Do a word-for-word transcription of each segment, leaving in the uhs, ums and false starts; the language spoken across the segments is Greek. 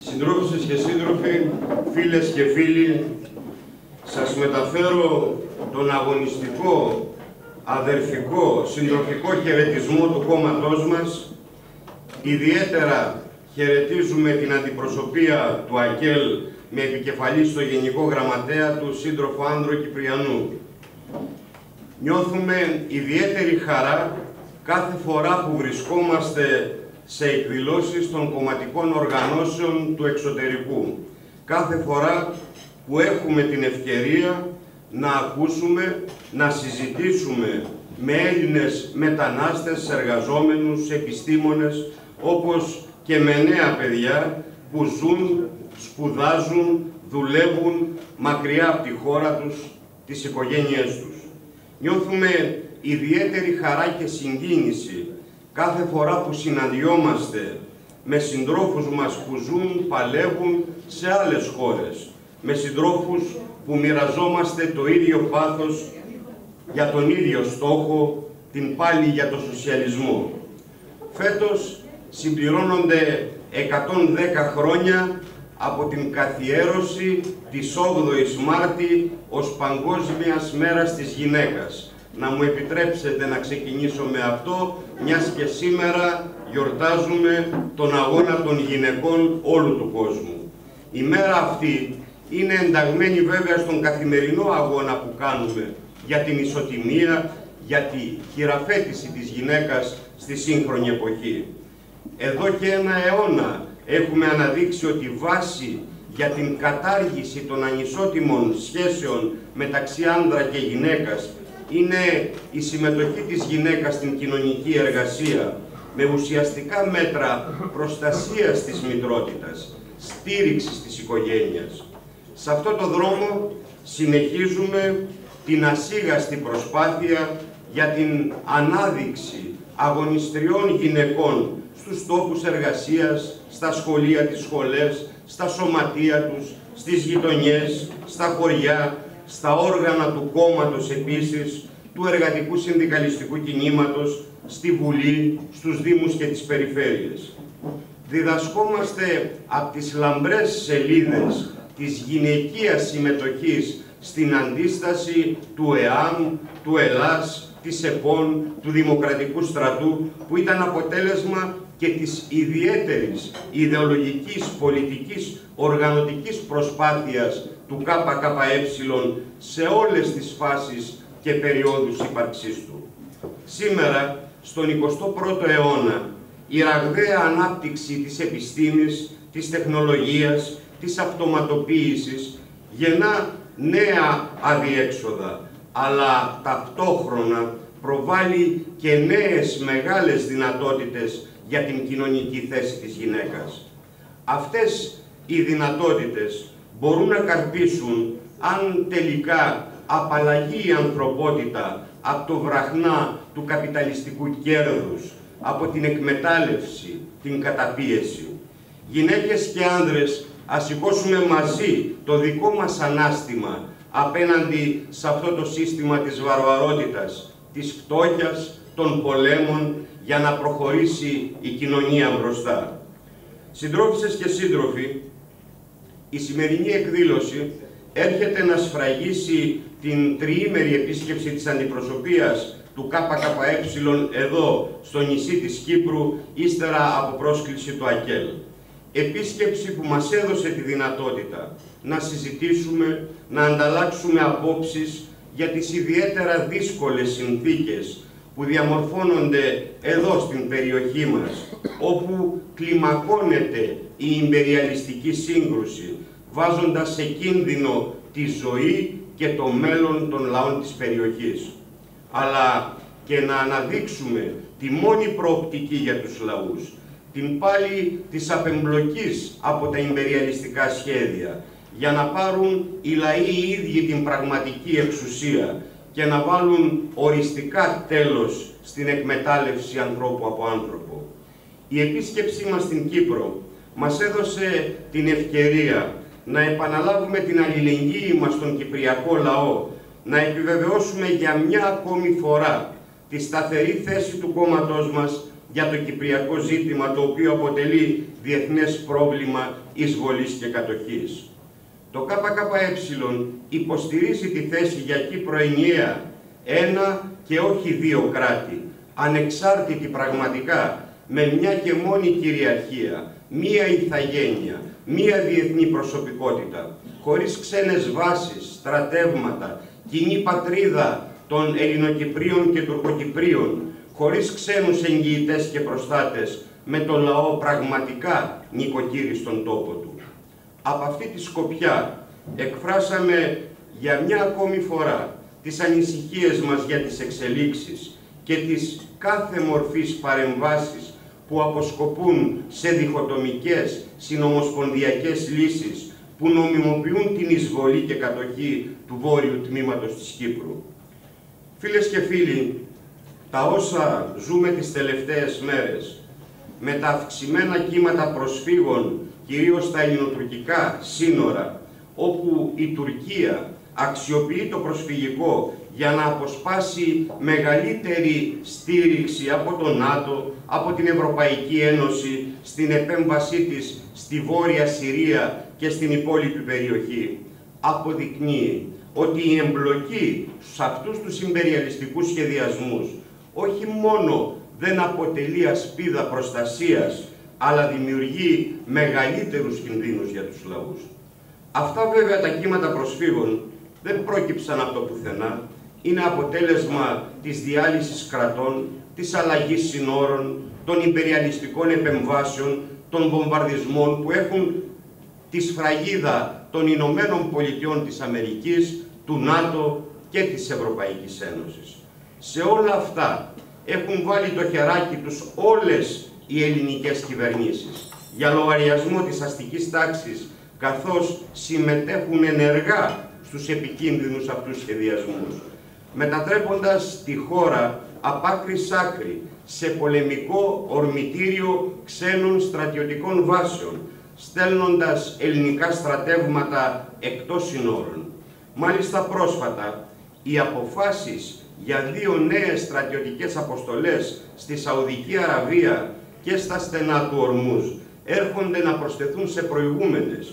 Συντρόφισσες και σύντροφοι, φίλες και φίλοι, σας μεταφέρω τον αγωνιστικό, αδερφικό, συντροφικό χαιρετισμό του κόμματός μας. Ιδιαίτερα χαιρετίζουμε την αντιπροσωπεία του ΑΚΕΛ με επικεφαλή στο Γενικό Γραμματέα του σύντροφο Άνδρο Κυπριανού. Νιώθουμε ιδιαίτερη χαρά κάθε φορά που βρισκόμαστε σε εκδηλώσεις των κομματικών οργανώσεων του εξωτερικού. Κάθε φορά που έχουμε την ευκαιρία να ακούσουμε, να συζητήσουμε με Έλληνες μετανάστες, εργαζόμενους, επιστήμονες, όπως και με νέα παιδιά που ζουν, σπουδάζουν, δουλεύουν μακριά από τη χώρα τους, τις οικογένειές τους. Νιώθουμε ιδιαίτερη χαρά και συγκίνηση κάθε φορά που συναντιόμαστε με συντρόφους μας που ζουν, παλεύουν σε άλλες χώρες, με συντρόφους που μοιραζόμαστε το ίδιο πάθος για τον ίδιο στόχο, την πάλη για το σοσιαλισμό. Φέτος συμπληρώνονται εκατόν δέκα χρόνια από την καθιέρωση της όγδοης Μάρτη ως Παγκόσμιας Μέρας της Γυναίκας. Να μου επιτρέψετε να ξεκινήσω με αυτό, μιας και σήμερα γιορτάζουμε τον αγώνα των γυναικών όλου του κόσμου. Η μέρα αυτή είναι ενταγμένη βέβαια στον καθημερινό αγώνα που κάνουμε για την ισοτιμία, για τη χειραφέτηση της γυναίκας στη σύγχρονη εποχή. Εδώ και ένα αιώνα έχουμε αναδείξει ότι η βάση για την κατάργηση των ανισότιμων σχέσεων μεταξύ άνδρα και γυναίκας είναι η συμμετοχή της γυναίκας στην κοινωνική εργασία με ουσιαστικά μέτρα προστασίας της μητρότητας, στήριξης της οικογένειας. Σε αυτό το δρόμο συνεχίζουμε την ασίγαστη προσπάθεια για την ανάδειξη αγωνιστριών γυναικών στους τόπους εργασίας, στα σχολεία, τις σχολές, στα σωματεία τους, στις γειτονιές, στα χωριά, στα όργανα του κόμματος επίσης, του εργατικού συνδικαλιστικού κινήματος, στη Βουλή, στους Δήμους και τις περιφέρειες. Διδασκόμαστε από τις λαμπρές σελίδες της γυναικείας συμμετοχής στην αντίσταση του ΕΑΜ, του ΕΛΑΣ, της ΕΠΟΝ, του Δημοκρατικού Στρατού, που ήταν αποτέλεσμα και της ιδιαίτερης ιδεολογικής, πολιτικής, οργανωτικής προσπάθειας του ΚΚΕ σε όλες τις φάσεις και περιόδους ύπαρξής του. Σήμερα, στον εικοστό πρώτο αιώνα, η ραγδαία ανάπτυξη της επιστήμης, της τεχνολογίας, της αυτοματοποίησης γεννά νέα αδιέξοδα, αλλά ταυτόχρονα προβάλλει και νέες μεγάλες δυνατότητες για την κοινωνική θέση της γυναίκας. Αυτές οι δυνατότητες μπορούν να καρπίσουν αν τελικά απαλλαγεί η ανθρωπότητα από το βραχνά του καπιταλιστικού κέρδους, από την εκμετάλλευση, την καταπίεση. Γυναίκες και άνδρες, ας σηκώσουμε μαζί το δικό μας ανάστημα απέναντι σε αυτό το σύστημα της βαρβαρότητας, της φτώχειας, των πολέμων, για να προχωρήσει η κοινωνία μπροστά. Συντρόφισσες και σύντροφοι, η σημερινή εκδήλωση έρχεται να σφραγίσει την τριήμερη επίσκεψη της αντιπροσωπείας του ΚΚΕ εδώ, στο νησί της Κύπρου, ύστερα από πρόσκληση του ΑΚΕΛ. Επίσκεψη που μας έδωσε τη δυνατότητα να συζητήσουμε, να ανταλλάξουμε απόψεις για τις ιδιαίτερα δύσκολες συνθήκες που διαμορφώνονται εδώ στην περιοχή μας, όπου κλιμακώνεται η ιμπεριαλιστική σύγκρουση, βάζοντας σε κίνδυνο τη ζωή και το μέλλον των λαών της περιοχής. Αλλά και να αναδείξουμε τη μόνη προοπτική για τους λαούς, την πάλη της απεμπλοκής από τα ιμπεριαλιστικά σχέδια, για να πάρουν οι λαοί οι ίδιοι την πραγματική εξουσία και να βάλουν οριστικά τέλος στην εκμετάλλευση ανθρώπου από άνθρωπο. Η επίσκεψή μας στην Κύπρο μας έδωσε την ευκαιρία να επαναλάβουμε την αλληλεγγύη μας στον κυπριακό λαό, να επιβεβαιώσουμε για μια ακόμη φορά τη σταθερή θέση του κόμματός μας για το κυπριακό ζήτημα, το οποίο αποτελεί διεθνές πρόβλημα εισβολής και κατοχής. Το ΚΚΕ υποστηρίζει τη θέση για Κύπρο ενιαία, ένα και όχι δύο κράτη, ανεξάρτητη πραγματικά, με μια και μόνη κυριαρχία, μία ηθαγένεια, μία διεθνή προσωπικότητα, χωρίς ξένες βάσεις, στρατεύματα, κοινή πατρίδα των Ελληνοκυπρίων και Τουρκοκυπρίων, χωρίς ξένους εγγυητές και προστάτες, με τον λαό πραγματικά νοικοκύρη στον τόπο του. Από αυτή τη σκοπιά εκφράσαμε για μια ακόμη φορά τις ανησυχίες μας για τις εξελίξεις και τις κάθε μορφής παρεμβάσεις που αποσκοπούν σε διχοτομικές, συνομοσπονδιακές λύσεις που νομιμοποιούν την εισβολή και κατοχή του βόρειου τμήματος της Κύπρου. Φίλες και φίλοι, τα όσα ζούμε τις τελευταίες μέρες, με τα αυξημένα κύματα προσφύγων, κυρίως στα ελληνοτουρκικά σύνορα, όπου η Τουρκία αξιοποιεί το προσφυγικό για να αποσπάσει μεγαλύτερη στήριξη από το ΝΑΤΟ, από την Ευρωπαϊκή Ένωση, στην επέμβασή της στη Βόρεια Συρία και στην υπόλοιπη περιοχή, αποδεικνύει ότι η εμπλοκή σε αυτούς τους ιμπεριαλιστικούς σχεδιασμούς όχι μόνο δεν αποτελεί ασπίδα προστασίας, αλλά δημιουργεί μεγαλύτερους κινδύνους για τους λαούς. Αυτά βέβαια τα κύματα προσφύγων δεν πρόκυψαν από το πουθενά, είναι αποτέλεσμα της διάλυσης κρατών, της αλλαγής συνόρων, των ιμπεριαλιστικών επεμβάσεων, των βομβαρδισμών που έχουν τη σφραγίδα των Ηνωμένων Πολιτειών της Αμερικής, του ΝΑΤΟ και της Ευρωπαϊκής Ένωσης. Σε όλα αυτά έχουν βάλει το χεράκι τους όλες οι ελληνικές κυβερνήσεις για λογαριασμό της αστικής τάξης, καθώς συμμετέχουν ενεργά στους επικίνδυνους αυτούς σχεδιασμούς, μετατρέποντας τη χώρα απ' άκρη σ' άκρη σε πολεμικό ορμητήριο ξένων στρατιωτικών βάσεων, στέλνοντας ελληνικά στρατεύματα εκτός συνόρων. Μάλιστα πρόσφατα, οι αποφάσεις για δύο νέες στρατιωτικές αποστολές στη Σαουδική Αραβία και στα στενά του Ορμούζ έρχονται να προσθεθούν σε προηγούμενες.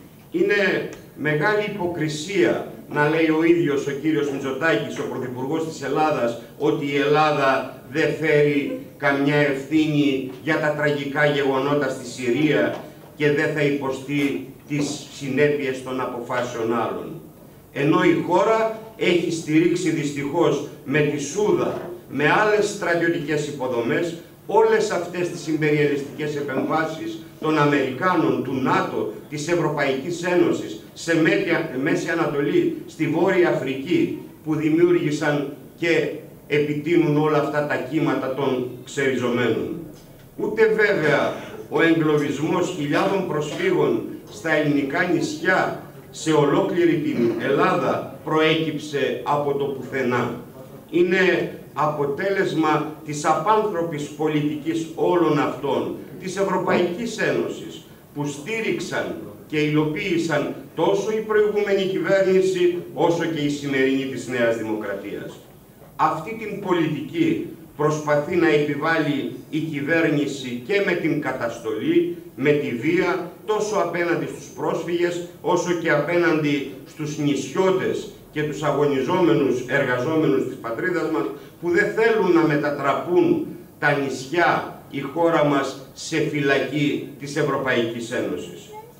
Είναι μεγάλη υποκρισία να λέει ο ίδιος ο κύριος Μητσοτάκης, ο Πρωθυπουργός της Ελλάδας, ότι η Ελλάδα δεν φέρει καμιά ευθύνη για τα τραγικά γεγονότα στη Συρία και δεν θα υποστεί τις συνέπειες των αποφάσεων άλλων. Ενώ η χώρα έχει στηρίξει δυστυχώς με τη Σούδα, με άλλες στρατιωτικές υποδομές, όλες αυτές τις ιμπεριαλιστικές επεμβάσεις των Αμερικάνων, του ΝΑΤΟ, της Ευρωπαϊκής Ένωσης, σε Μέση Ανατολή, στη Βόρεια Αφρική, που δημιούργησαν και επιτείνουν όλα αυτά τα κύματα των ξεριζωμένων. Ούτε βέβαια ο εγκλωβισμός χιλιάδων προσφύγων στα ελληνικά νησιά, σε ολόκληρη την Ελλάδα, προέκυψε από το πουθενά. Είναι αποτέλεσμα της απάνθρωπης πολιτικής όλων αυτών, της Ευρωπαϊκής Ένωσης, που στήριξαν και υλοποίησαν τόσο η προηγούμενη κυβέρνηση, όσο και η σημερινή της Νέας Δημοκρατίας. Αυτή την πολιτική προσπαθεί να επιβάλλει η κυβέρνηση και με την καταστολή, με τη βία, τόσο απέναντι στους πρόσφυγες, όσο και απέναντι στους νησιώτες και τους αγωνιζόμενους εργαζόμενους της πατρίδας μας, που δεν θέλουν να μετατραπούν τα νησιά, η χώρα μας, σε φυλακή της Ευρωπαϊκής Ένωσης.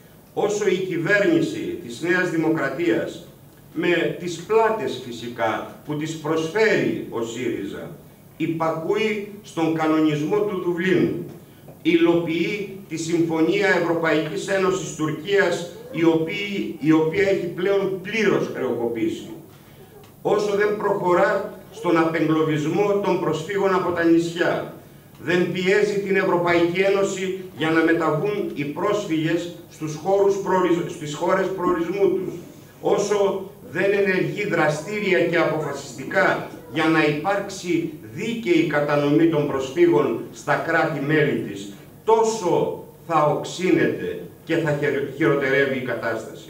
Όσο η κυβέρνηση της Νέας Δημοκρατίας, με τις πλάτες φυσικά που της προσφέρει ο ΣΥΡΙΖΑ, υπακούει στον κανονισμό του Δουβλίνου, υλοποιεί τη Συμφωνία Ευρωπαϊκής Ένωσης Τουρκίας, η οποία, η οποία έχει πλέον πλήρως χρεοκοπήσει. Όσο δεν προχωρά στον απεγκλωβισμό των προσφύγων από τα νησιά, δεν πιέζει την Ευρωπαϊκή Ένωση για να μεταβούν οι πρόσφυγες στους χώρους προορισμ... στις χώρες προορισμού τους, όσο δεν ενεργεί δραστήρια και αποφασιστικά για να υπάρξει δίκαιη κατανομή των προσφύγων στα κράτη-μέλη της, τόσο θα οξύνεται και θα χειροτερεύει η κατάσταση.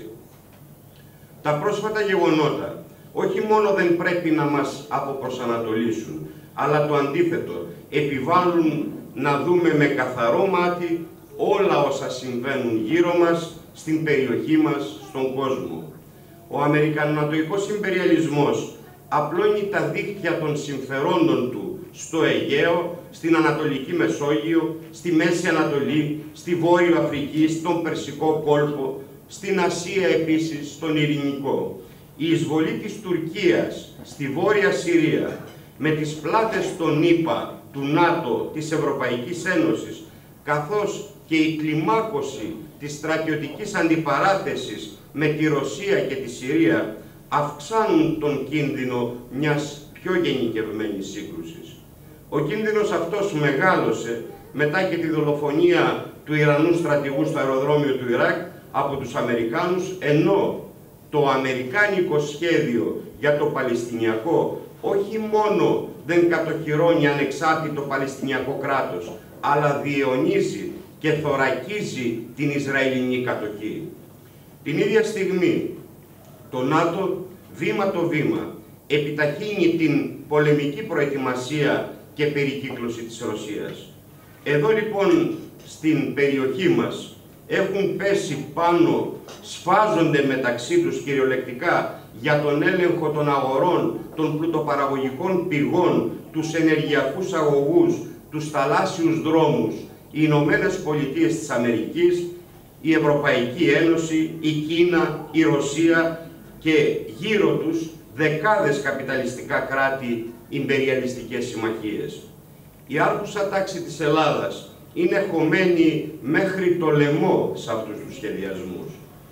Τα πρόσφατα γεγονότα όχι μόνο δεν πρέπει να μας αποπροσανατολίσουν, αλλά το αντίθετο, επιβάλλουν να δούμε με καθαρό μάτι όλα όσα συμβαίνουν γύρω μας, στην περιοχή μας, στον κόσμο. Ο αμερικανονατοϊκός ιμπεριαλισμός απλώνει τα δίχτυα των συμφερόντων του στο Αιγαίο, στην Ανατολική Μεσόγειο, στη Μέση Ανατολή, στη Βόρειο Αφρική, στον Περσικό κόλπο, στην Ασία επίσης, στον Ειρηνικό. Η εισβολή της Τουρκίας στη Βόρεια Συρία, με τις πλάτες των ΗΠΑ, του ΝΑΤΟ, της Ευρωπαϊκής Ένωσης, καθώς και η κλιμάκωση της στρατιωτικής αντιπαράθεσης με τη Ρωσία και τη Συρία, αυξάνουν τον κίνδυνο μιας πιο γενικευμένης σύγκρουσης. Ο κίνδυνος αυτός μεγάλωσε μετά και τη δολοφονία του Ιρανού στρατηγού στο αεροδρόμιο του Ιράκ από τους Αμερικάνους, ενώ το αμερικάνικο σχέδιο για το Παλαιστινιακό όχι μόνο δεν κατοχυρώνει ανεξάρτητο Παλαιστινιακό κράτος, αλλά διαιωνίζει και θωρακίζει την Ισραηλινή κατοχή. Την ίδια στιγμή, το ΝΑΤΟ βήμα το βήμα επιταχύνει την πολεμική προετοιμασία και περικύκλωση της Ρωσίας. Εδώ λοιπόν στην περιοχή μας έχουν πέσει πάνω, σφάζονται μεταξύ τους κυριολεκτικά για τον έλεγχο των αγορών, των πλουτοπαραγωγικών πηγών, τους ενεργειακούς αγωγούς, τους θαλάσσιους δρόμους, οι Ηνωμένες Πολιτείες της Αμερικής, η Ευρωπαϊκή Ένωση, η Κίνα, η Ρωσία και γύρω τους δεκάδες καπιταλιστικά κράτη, ιμπεριαλιστικές συμμαχίες. Η άρχουσα τάξη της Ελλάδας είναι χωμένη μέχρι το λαιμό σε αυτούς τους σχεδιασμούς.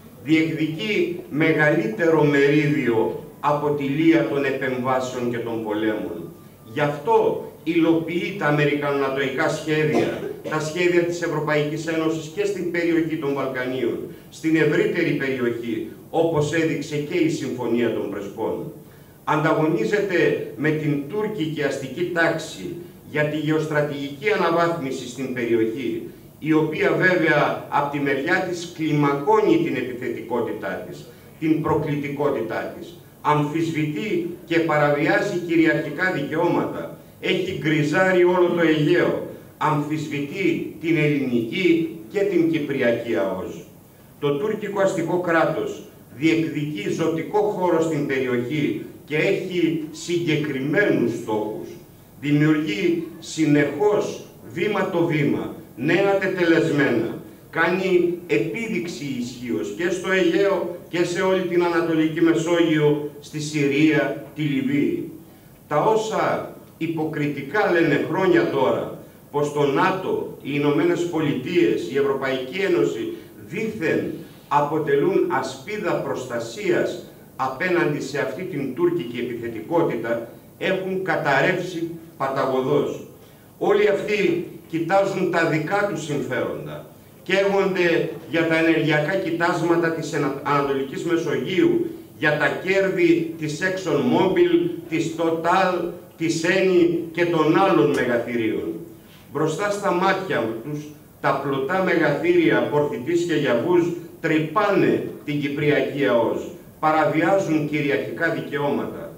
Διεκδικεί μεγαλύτερο μερίδιο από τη λία των επεμβάσεων και των πολέμων. Γι' αυτό υλοποιεί τα αμερικανονατοϊκά σχέδια, τα σχέδια της Ευρωπαϊκής Ένωσης και στην περιοχή των Βαλκανίων, στην ευρύτερη περιοχή, όπως έδειξε και η Συμφωνία των Πρεσπών. Ανταγωνίζεται με την τουρκική αστική τάξη για τη γεωστρατηγική αναβάθμιση στην περιοχή, η οποία βέβαια από τη μεριά της κλιμακώνει την επιθετικότητά της, την προκλητικότητά της, αμφισβητεί και παραβιάζει κυριαρχικά δικαιώματα, έχει γκριζάρει όλο το Αιγαίο, αμφισβητεί την ελληνική και την κυπριακή ΑΟΣ. Το τουρκικό αστικό κράτος διεκδικεί ζωτικό χώρο στην περιοχή και έχει συγκεκριμένους στόχους. Δημιουργεί συνεχώς βήμα το βήμα νέα τετελεσμένα. Κάνει επίδειξη ισχύως και στο Αιγαίο και σε όλη την Ανατολική Μεσόγειο, στη Συρία, τη Λιβύη. Τα όσα υποκριτικά λένε χρόνια τώρα, πως το ΝΑΤΟ, οι Ηνωμένες Πολιτείες, η Ευρωπαϊκή Ένωση δήθεν αποτελούν ασπίδα προστασίας απέναντι σε αυτή την τουρκική επιθετικότητα, έχουν καταρρεύσει παταγωδώς. Όλοι αυτοί κοιτάζουν τα δικά τους συμφέροντα. Καίγονται για τα ενεργειακά κοιτάσματα της Ανατολικής Μεσογείου, για τα κέρδη της ExxonMobil, της Total, της Eni και των άλλων μεγαθυρίων. Μπροστά στα μάτια τους, τα πλωτά μεγαθύρια Πορθητής και Γιαβούς τρυπάνε την Κυπριακή ΑΟΣ, παραβιάζουν κυριαρχικά δικαιώματα.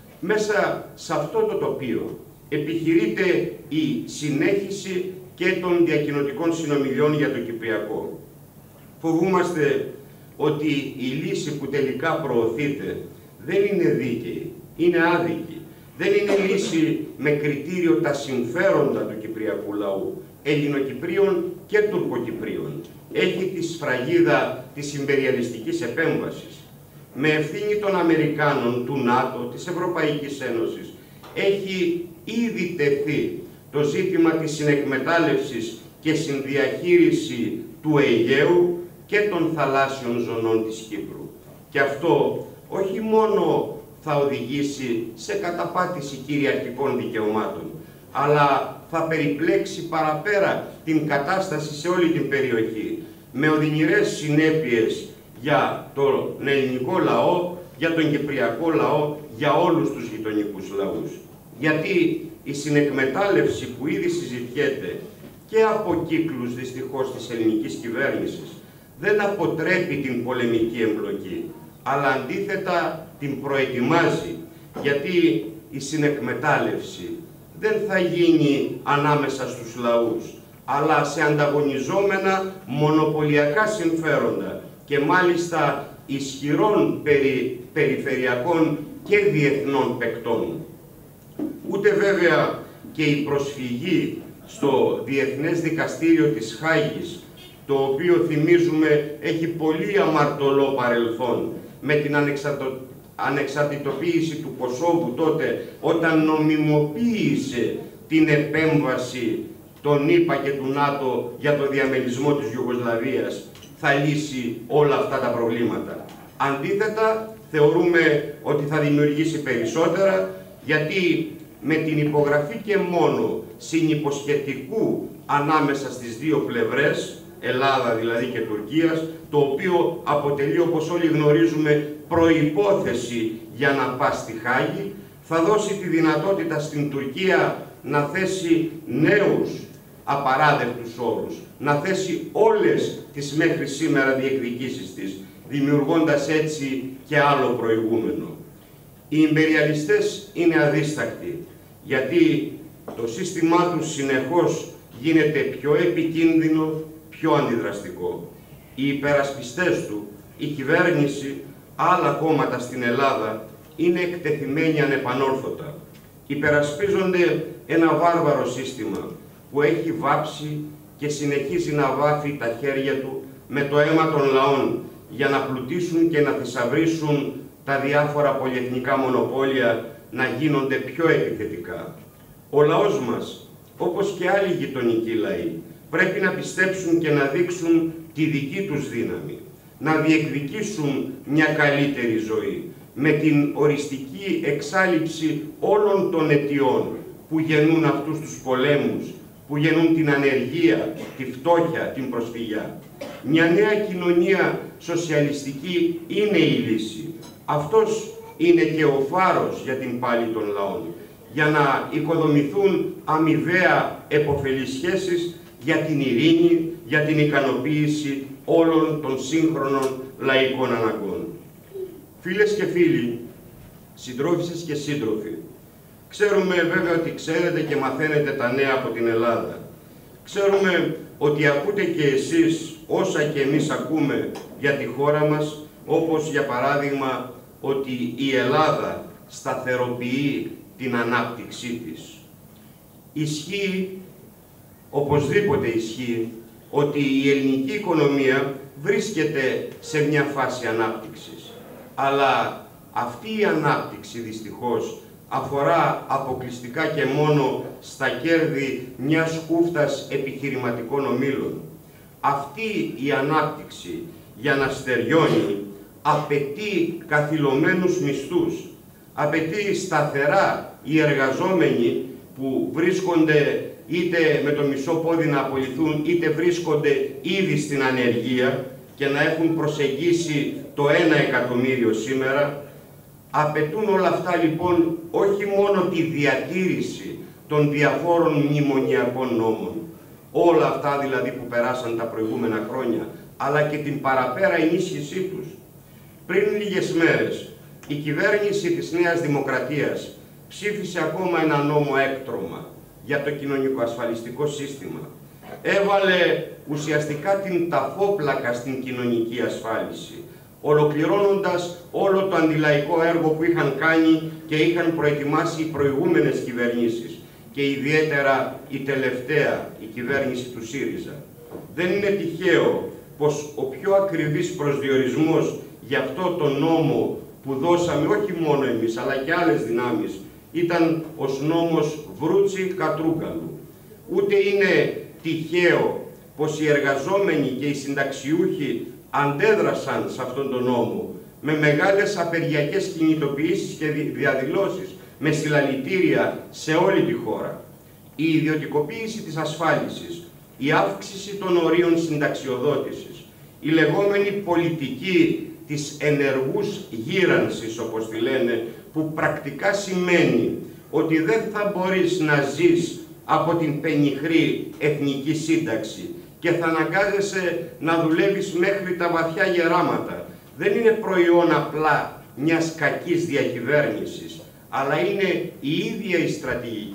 Μέσα σε αυτό το τοπίο επιχειρείται η συνέχιση και των διακοινωτικών συνομιλιών για το Κυπριακό. Φοβούμαστε ότι η λύση που τελικά προωθείται δεν είναι δίκαιη, είναι άδικη. Δεν είναι λύση με κριτήριο τα συμφέροντα του Κυπριακού λαού, Ελληνοκυπρίων και Τουρκοκυπρίων. Έχει τη σφραγίδα της ιμπεριαλιστικής επέμβασης. Με ευθύνη των Αμερικάνων, του ΝΑΤΟ, της Ευρωπαϊκής Ένωσης, έχει ήδη τεθεί το ζήτημα της συνεκμετάλλευσης και συνδιαχείριση του Αιγαίου και των θαλάσσιων ζωνών της Κύπρου. Και αυτό όχι μόνο θα οδηγήσει σε καταπάτηση κυριαρχικών δικαιωμάτων, αλλά θα περιπλέξει παραπέρα την κατάσταση σε όλη την περιοχή, με οδυνηρές συνέπειες για τον ελληνικό λαό, για τον κυπριακό λαό, για όλους τους γειτονικούς λαούς. Γιατί η συνεκμετάλλευση που ήδη συζητιέται και από κύκλους δυστυχώς της ελληνικής κυβέρνησης δεν αποτρέπει την πολεμική εμπλοκή, αλλά αντίθετα την προετοιμάζει, γιατί η συνεκμετάλλευση δεν θα γίνει ανάμεσα στους λαούς, αλλά σε ανταγωνιζόμενα μονοπωλιακά συμφέροντα και μάλιστα ισχυρών περι, περιφερειακών και διεθνών παικτών. Ούτε βέβαια και η προσφυγή στο Διεθνές Δικαστήριο της Χάγης, το οποίο θυμίζουμε έχει πολύ αμαρτωλό παρελθόν, με την ανεξαρτο... ανεξαρτητοποίηση του Κωσόβου τότε, όταν νομιμοποίησε την επέμβαση των ΗΠΑ και του ΝΑΤΟ για το διαμελισμό της Ιουγκοσλαβίας, θα λύσει όλα αυτά τα προβλήματα. Αντίθετα, θεωρούμε ότι θα δημιουργήσει περισσότερα, γιατί με την υπογραφή και μόνο συνυποσχετικού ανάμεσα στις δύο πλευρές, Ελλάδα δηλαδή και Τουρκίας, το οποίο αποτελεί, όπως όλοι γνωρίζουμε, προϋπόθεση για να πάει στη Χάγη, θα δώσει τη δυνατότητα στην Τουρκία να θέσει νέους απαράδεκτους όρους, να θέσει όλες τις μέχρι σήμερα διεκδικήσεις της, δημιουργώντας έτσι και άλλο προηγούμενο. Οι ιμπεριαλιστές είναι αδίστακτοι, γιατί το σύστημά τους συνεχώς γίνεται πιο επικίνδυνο, πιο αντιδραστικό. Οι υπερασπιστές του, η κυβέρνηση, άλλα κόμματα στην Ελλάδα είναι εκτεθειμένοι ανεπανόρθωτα. Υπερασπίζονται ένα βάρβαρο σύστημα που έχει βάψει και συνεχίζει να βάφει τα χέρια του με το αίμα των λαών για να πλουτίσουν και να θησαυρίσουν τα διάφορα πολυεθνικά μονοπόλια να γίνονται πιο επιθετικά. Ο λαός μας, όπως και άλλοι γειτονικοί λαοί, πρέπει να πιστέψουν και να δείξουν τη δική τους δύναμη, να διεκδικήσουν μια καλύτερη ζωή, με την οριστική εξάλειψη όλων των αιτιών που γεννούν αυτούς τους πολέμους, που γεννούν την ανεργία, τη φτώχεια, την προσφυγιά. Μια νέα κοινωνία σοσιαλιστική είναι η λύση. Αυτός είναι και ο φάρος για την πάλη των λαών, για να οικοδομηθούν αμοιβαία επωφελείς σχέσεις για την ειρήνη, για την ικανοποίηση όλων των σύγχρονων λαϊκών αναγκών. Φίλες και φίλοι, συντρόφισσες και σύντροφοι, ξέρουμε βέβαια ότι ξέρετε και μαθαίνετε τα νέα από την Ελλάδα. Ξέρουμε ότι ακούτε και εσείς όσα και εμείς ακούμε για τη χώρα μας, όπως για παράδειγμα ότι η Ελλάδα σταθεροποιεί την ανάπτυξή της. Ισχύει, οπωσδήποτε ισχύει, ότι η ελληνική οικονομία βρίσκεται σε μια φάση ανάπτυξης. Αλλά αυτή η ανάπτυξη δυστυχώς αφορά αποκλειστικά και μόνο στα κέρδη μιας χούφτας επιχειρηματικών ομίλων. Αυτή η ανάπτυξη για να στεριώνει απαιτεί καθυλωμένους μισθούς, απαιτεί σταθερά οι εργαζόμενοι που βρίσκονται είτε με το μισό πόδι να απολυθούν, είτε βρίσκονται ήδη στην ανεργία και να έχουν προσεγγίσει το ένα εκατομμύριο σήμερα. Απαιτούν όλα αυτά λοιπόν όχι μόνο τη διατήρηση των διαφόρων μνημονιακών νόμων, όλα αυτά δηλαδή που περάσαν τα προηγούμενα χρόνια, αλλά και την παραπέρα ενίσχυσή τους. Πριν λίγες μέρες, η κυβέρνηση της Νέας Δημοκρατίας ψήφισε ακόμα ένα νόμο έκτρωμα για το κοινωνικοασφαλιστικό σύστημα. Έβαλε ουσιαστικά την ταφόπλακα στην κοινωνική ασφάλιση, ολοκληρώνοντας όλο το αντιλαϊκό έργο που είχαν κάνει και είχαν προετοιμάσει οι προηγούμενες κυβερνήσεις και ιδιαίτερα η τελευταία, η κυβέρνηση του ΣΥΡΙΖΑ. Δεν είναι τυχαίο πως ο πιο ακριβής προσδιορισμός για αυτό το νόμο που δώσαμε όχι μόνο εμείς αλλά και άλλες δυνάμεις ήταν ως νόμος Βρούτσι-Κατρούγκαλου. Ούτε είναι τυχαίο πως οι εργαζόμενοι και οι συνταξιούχοι αντέδρασαν σε αυτόν τον νόμο με μεγάλες απεργιακές κινητοποιήσεις και διαδηλώσεις, με συλλαλητήρια σε όλη τη χώρα. Η ιδιωτικοποίηση της ασφάλισης, η αύξηση των ορίων συνταξιοδότησης, η λεγόμενη πολιτική της ενεργούς γύρανσης, όπως τη λένε, που πρακτικά σημαίνει ότι δεν θα μπορείς να ζεις από την πενιχρή εθνική σύνταξη και θα αναγκάζεσαι να δουλεύεις μέχρι τα βαθιά γεράματα. Δεν είναι προϊόν απλά μιας κακής διακυβέρνησης, αλλά είναι η ίδια η στρατηγική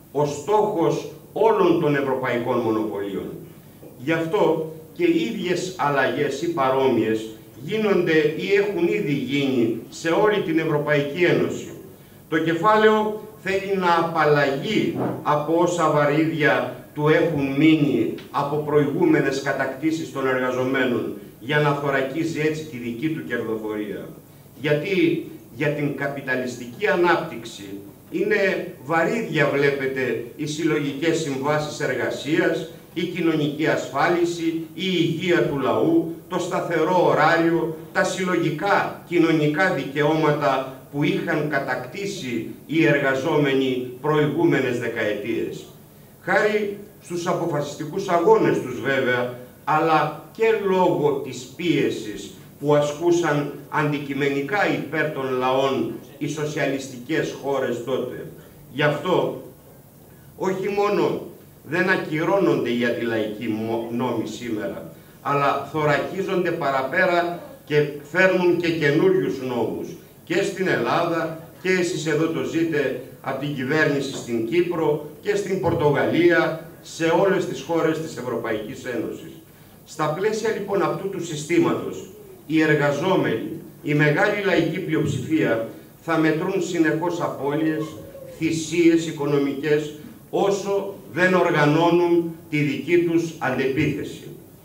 ο στόχος όλων των ευρωπαϊκών μονοπωλίων. Γι' αυτό και οι ίδιες αλλαγές ή παρόμοιες γίνονται ή έχουν ήδη γίνει σε όλη την Ευρωπαϊκή Ένωση. Το κεφάλαιο θέλει να απαλλαγεί από όσα βαρύδια του έχουν μείνει από προηγούμενες κατακτήσεις των εργαζομένων για να θωρακίζει έτσι τη δική του κερδοφορία. Γιατί για την καπιταλιστική ανάπτυξη είναι βαρύδια, βλέπετε, οι συλλογικές συμβάσεις εργασίας, η κοινωνική ασφάλιση, η υγεία του λαού, το σταθερό ωράριο, τα συλλογικά κοινωνικά δικαιώματα που είχαν κατακτήσει οι εργαζόμενοι προηγούμενες δεκαετίες. Χάρη στους αποφασιστικούς αγώνες τους βέβαια, αλλά και λόγω της πίεσης που ασκούσαν αντικειμενικά υπέρ των λαών οι σοσιαλιστικές χώρες τότε. Γι' αυτό, όχι μόνο δεν ακυρώνονται οι αντιλαϊκοί νόμοι σήμερα, αλλά θωρακίζονται παραπέρα και φέρνουν και καινούριους νόμους και στην Ελλάδα, και εσείς εδώ το ζείτε από την κυβέρνηση στην Κύπρο και στην Πορτογαλία, σε όλες τις χώρες της Ευρωπαϊκής Ένωσης. Στα πλαίσια λοιπόν αυτού του συστήματος, οι εργαζόμενοι, η μεγάλη λαϊκή πλειοψηφία θα μετρούν συνεχώς απώλειες, θυσίες οικονομικές, όσο δεν οργανώνουν τη δική τους αντεπίθεση,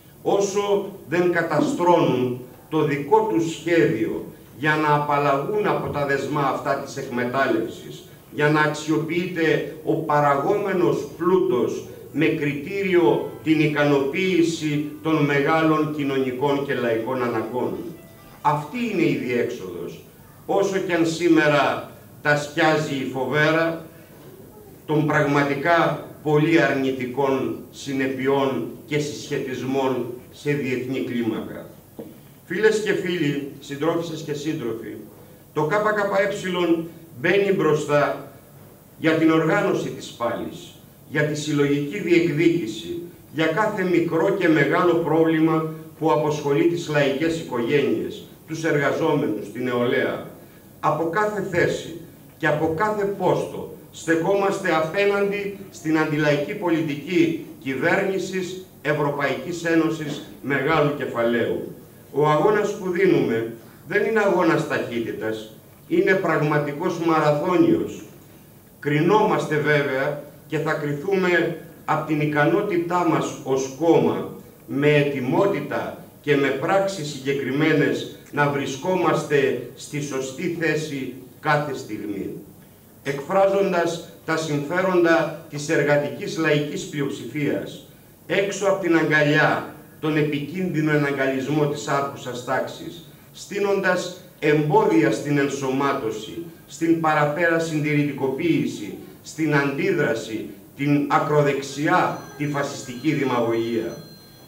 όσο δεν καταστρώνουν το δικό τους σχέδιο για να απαλλαγούν από τα δεσμά αυτά της εκμετάλλευσης, για να αξιοποιείται ο παραγόμενος πλούτος με κριτήριο την ικανοποίηση των μεγάλων κοινωνικών και λαϊκών αναγκών. Αυτή είναι η διέξοδος, όσο κι αν σήμερα τα σκιάζει η φοβέρα των πραγματικά πολύ αρνητικών συνεπειών και συσχετισμών σε διεθνή κλίμακα. Φίλες και φίλοι, συντρόφισσες και σύντροφοι, το ΚΚΕ μπαίνει μπροστά για την οργάνωση της πάλης, για τη συλλογική διεκδίκηση, για κάθε μικρό και μεγάλο πρόβλημα που αποσχολεί τις λαϊκές οικογένειες, τους εργαζόμενους, την νεολαία. Από κάθε θέση και από κάθε πόστο στεκόμαστε απέναντι στην αντιλαϊκή πολιτική κυβέρνησης Ευρωπαϊκής Ένωσης μεγάλου κεφαλαίου. Ο αγώνας που δίνουμε δεν είναι αγώνας ταχύτητας, είναι πραγματικός μαραθώνιος. Κρινόμαστε βέβαια και θα κριθούμε από την ικανότητά μας ως κόμμα, με ετοιμότητα και με πράξεις συγκεκριμένες να βρισκόμαστε στη σωστή θέση κάθε στιγμή. Εκφράζοντας τα συμφέροντα της εργατικής λαϊκής πλειοψηφίας, έξω από την αγκαλιά, τον επικίνδυνο εναγκαλισμό της άρχουσας τάξης, στείνοντας εμπόδια στην ενσωμάτωση, στην παραπέρα συντηρητικοποίηση, στην αντίδραση, την ακροδεξιά, τη φασιστική δημαγωγία.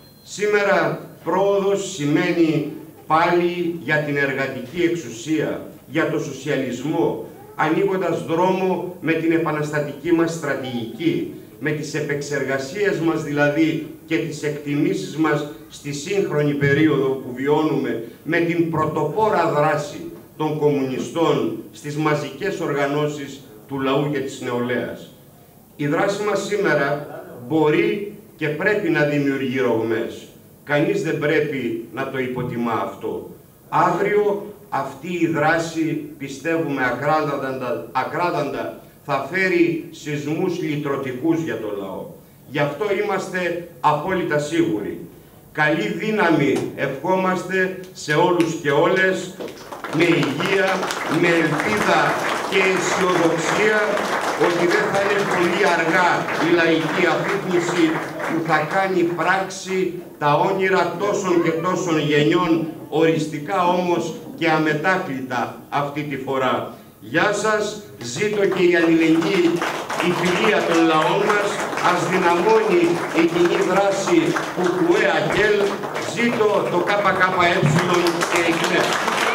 Σήμερα πρόοδος σημαίνει πάλι για την εργατική εξουσία, για το σοσιαλισμό, ανοίγοντας δρόμο με την επαναστατική μας στρατηγική, με τις επεξεργασίες μας δηλαδή και τις εκτιμήσεις μας στη σύγχρονη περίοδο που βιώνουμε, με την πρωτοπόρα δράση των κομμουνιστών στις μαζικές οργανώσεις του λαού και της νεολαίας. Η δράση μας σήμερα μπορεί και πρέπει να δημιουργεί ρογμές. Κανείς δεν πρέπει να το υποτιμά αυτό. Αύριο αυτή η δράση, πιστεύουμε ακράδαντα, ακράδαντα, θα φέρει σεισμούς λυτρωτικούς για το λαό. Γι' αυτό είμαστε απόλυτα σίγουροι. Καλή δύναμη ευχόμαστε σε όλους και όλες, με υγεία, με ελπίδα και αισιοδοξία ότι δεν θα είναι πολύ αργά η λαϊκή αφύπνιση που θα κάνει πράξη τα όνειρα τόσων και τόσων γενιών, οριστικά όμως και αμετάκλητα αυτή τη φορά. Γεια σας, ζήτω και η αλληλεγγύη, η φιλία των λαών μας, ας δυναμώνει η κοινή δράση του ΚΚΕ, ζήτω το ΚΚΕ και η ΚΝΕ.